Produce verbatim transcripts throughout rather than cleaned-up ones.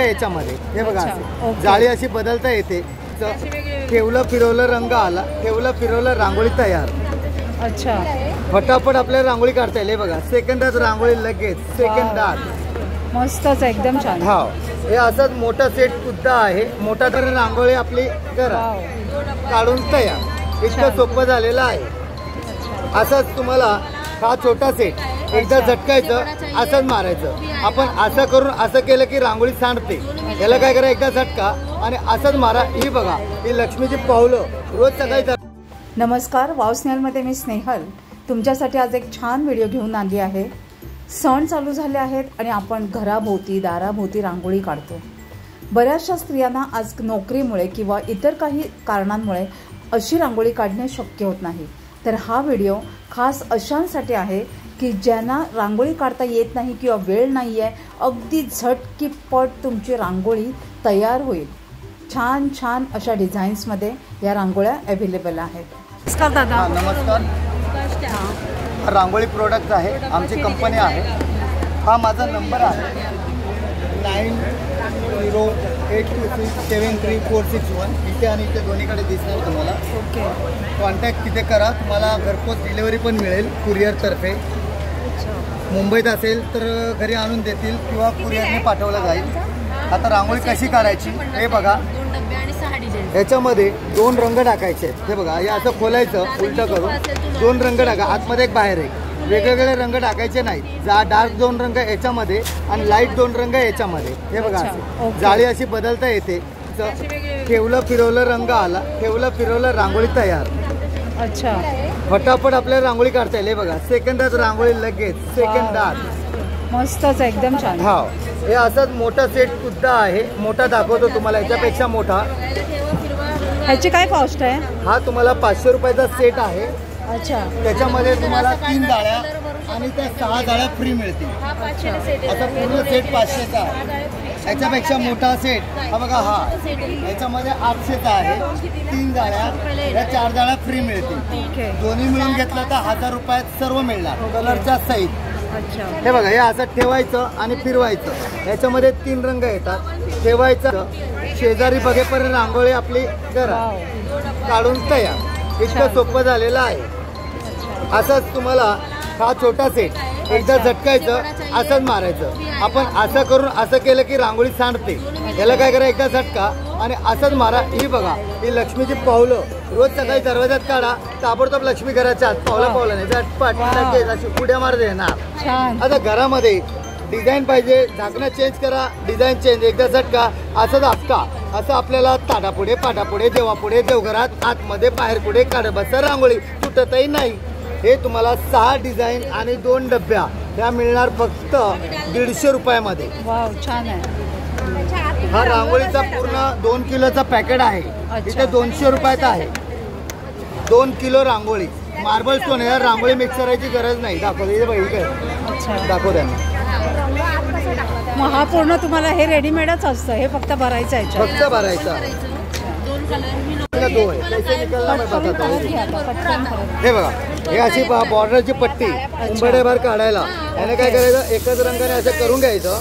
याच्यामध्ये हे बघा जाळी अशी बदलता येते, ठेवलं फिरवलं रंग आला, ठेवलं फिरवलं रांगोळी तयार। अच्छा, फटाफट आपल्याला रांगोळी काढता येईल। हे बघा सेकंदात रांगोळी लगेच सेकंदात मस्तच एकदम छान। हा हे असंच मोठा सेट सुद्धा आहे, मोठा तर रांगोळी आपली करा काढून तयार, इतकं सोपं झालेलं आहे। असंच तुम्हाला हा छोटा सेट एकदा झटकायचं असंच मारायचं। आपण असं करून असं केलं की रांगोळी सांडते, याला काय करा एकदा झटका आणि असंच मारा। ही बघा ही लक्ष्मीची पावलं रोज सकाळी। नमस्कार, वाव स्नेहलमध्ये मी स्नेहल तुमच्यासाठी आज एक छान व्हिडिओ घेऊन आली आहे। सण चालू झाले आहेत आणि आपण घराभोवती दाराभोवती रांगोळी काढतो। बऱ्याचशा स्त्रियांना आज नोकरीमुळे किंवा इतर काही कारणांमुळे अशी रांगोळी काढणे शक्य होत नाही। तर हा व्हिडिओ खास अशांसाठी आहे की ज्यांना रांगोळी काढता येत नाही किंवा वेळ नाही आहे, अगदी झटकीपट तुमची रांगोळी तयार होईल। छान छान अशा डिझाईन्समध्ये या रांगोळ्या अवेलेबल आहेत। नमस्कार दादा। नमस्कार, रांगोळी प्रोडक्ट आहे, आमची कंपनी आहे। हा माझा नंबर आहे nine zero eight two six seven three four six one. इथे आणि इथे दोन्हीकडे दिसणार तुम्हाला। ओके, कॉन्टॅक्ट तिथे करा, तुम्हाला घरपोच डिलिव्हरी पण मिळेल कुरिअरतर्फे। मुंबईत असेल तर घरी आणून देतील किंवा कुरिअरने पाठवलं जाईल। आता रांगोळी कशी काढायची हे बघा, याच्यामध्ये दोन रंग टाकायचे आहेत। हे बघा हे असं खोलायचं उलटं करून, दोन रंग टाका, आतमध्ये एक बाहेर एक, वेगवेगळे रंग टाकायचे नाही। जा डार्क दोन रंग याच्यामध्ये आणि लाईट दोन रंग याच्यामध्ये। हे बघा जाळी अशी बदलता येते, ठेवलं फिरवलं रंग आला, ठेवलं फिरवलं रांगोळी तयार। अच्छा, फटाफट आपल्याला रांगोळी काढता येईल। हे बघा सेकंदात रांगोळी लगेच सेकंदात मस्तच एकदम छान। हा हे असंच मोठा सेट सुद्धा आहे, मोठा दाखवतो तुम्हाला, याच्यापेक्षा मोठा। ह्याची काय कॉस्ट आहे? हा तुम्हाला पाचशे रुपयाचा सेट आहे। अच्छा, त्याच्यामध्ये तुम्हाला तीन जाळ्या आणि त्या सहा जाळ्या फ्री मिळतील। आता पूर्ण सेट पाचशेचा आहे। याच्यापेक्षा मोठा सेट हा बघा, हा याच्यामध्ये आठशेचा आहे। तीन जाळ्या या चार जाळ्या फ्री मिळतील। दोन्ही मिळून घेतलं तर हजार रुपयात सर्व मिळणार कलरच्या सहित। हे बघा हे असं ठेवायचं आणि फिरवायचं, याच्यामध्ये तीन रंग येतात। ठेवायचं, शेजारी बघेपर्यंत रांगोळी आपली करा काढून तयार, इतकं सोपं झालेलं आहे। असंच तुम्हाला हा छोटा सेट एकदा झटकायचं असंच मारायचं। आपण असं करून असं केलं की रांगोळी सांडते, याला काय करा एकदा झटका आणि असंच मारा। ही बघा ही लक्ष्मीची पावलं रोज सकाळी दरवाजात काढा, ताबडतोब लक्ष्मी घराच्या आत पावला पावला नाही झटपट लगेच अशी उड्या मार देणार। आता घरामध्ये डिझाईन पाहिजे, झाकणं चेंज करा, डिझाईन चेंज, एकदा झटका असंच आपटा, असं आपल्याला ताटापुढे पाटापुढे देवापुढे देवघरात आतमध्ये बाहेर पुढे काढ बसा, रांगोळी तुटतही नाही। हे तुम्हाला सहा डिझाईन आणि दोन डब्या ह्या मिळणार फक्त दीडशे रुपयामध्ये। वाव, छान आहे। हा रांगोळीचा पूर्ण दोन किलोचा पॅकेट आहे, इथे दोनशे रुपयाचा आहे। दोन किलो रांगोळी, मार्बल स्टोन आहे, रांगोळी मिक्स करायची गरज नाही। दाखवते बघितलं, दाखव त्यांना। मग हा पूर्ण तुम्हाला हे रेडीमेडच असतं, हे फक्त भरायचं आहे? फक्त भरायचं। हे बघा हे अशी बॉर्डरची पट्टी उंबरभर काढायला, याने काय करायचं एकच रंगाने असं करून घ्यायचं।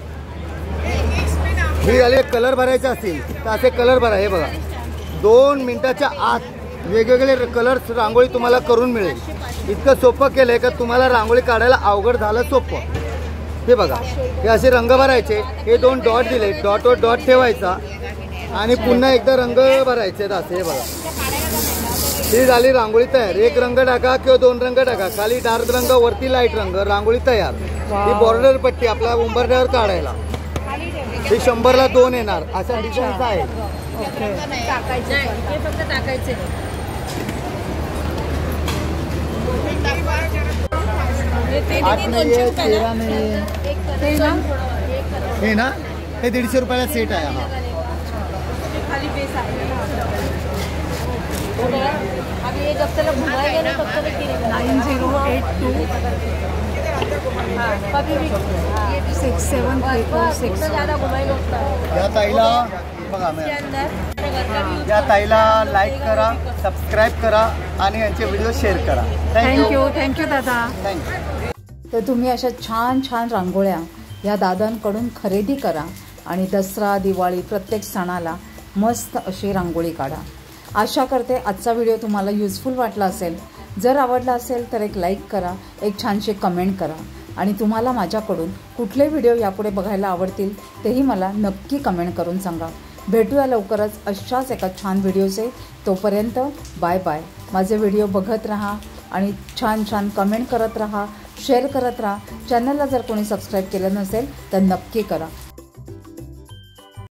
ही झाली कलर भरायचे असतील तर असे कलर भरा। हे बघा दोन मिनिटाच्या आत वेगवेगळे कलर्स रांगोळी तुम्हाला करून मिळेल। इतकं सोपं केलंय का तुम्हाला रांगोळी काढायला अवघड झालं सोपं। हे बघा हे असे रंग भरायचे, हे दोन डॉट दिले, डॉटवर डॉट ठेवायचा आणि पुन्हा एकदा रंग भरायचे असे। हे बघा ही झाली रांगोळी तयार। एक रंग टाका किंवा दोन रंग टाका, खाली डार्क रंग वरती लाईट रंग, रांगोळी तयार। ही बॉर्डर पट्टी आपल्या उंबरठ्यावर काढायला, ही शंभरला दोन येणार अशा डिझाईन्स आहे। हे ना हे दीडशे रुपयाला सेट आहे। हा nine zero eight two six seven three four six. या ताईला बघा, या ताईला लाईक करा, सबस्क्राईब करा आणि यांचे व्हिडिओ शेअर करा। थँक्यू थँक्यू दादा। थँक्यू। तर तुम्ही अशा छान छान रांगोळ्या या दादांकडून खरेदी करा आणि दसरा दिवाळी प्रत्येक सणाला मस्त अशी रांगोळी काढा. आशा करते आजचा व्हिडिओ तुम्हाला युजफुल वाटला असेल. जर आवडला असेल तर एक लाईक करा, एक छानशी कमेंट करा आणि तुम्हाला माझ्याकडून कुठले व्हिडिओ यापुढे बघायला आवडतील तेही मला नक्की कमेंट करून सांगा. भेटूया लवकरच अशाच एका छान व्हिडिओचे. तोपर्यंत बाय बाय. माझे व्हिडिओ बघत राहा आणि छान छान कमेंट करत राहा, शेअर करत राहा. चॅनलला जर कोणी सबस्क्राईब केलं नसेल तर नक्की करा.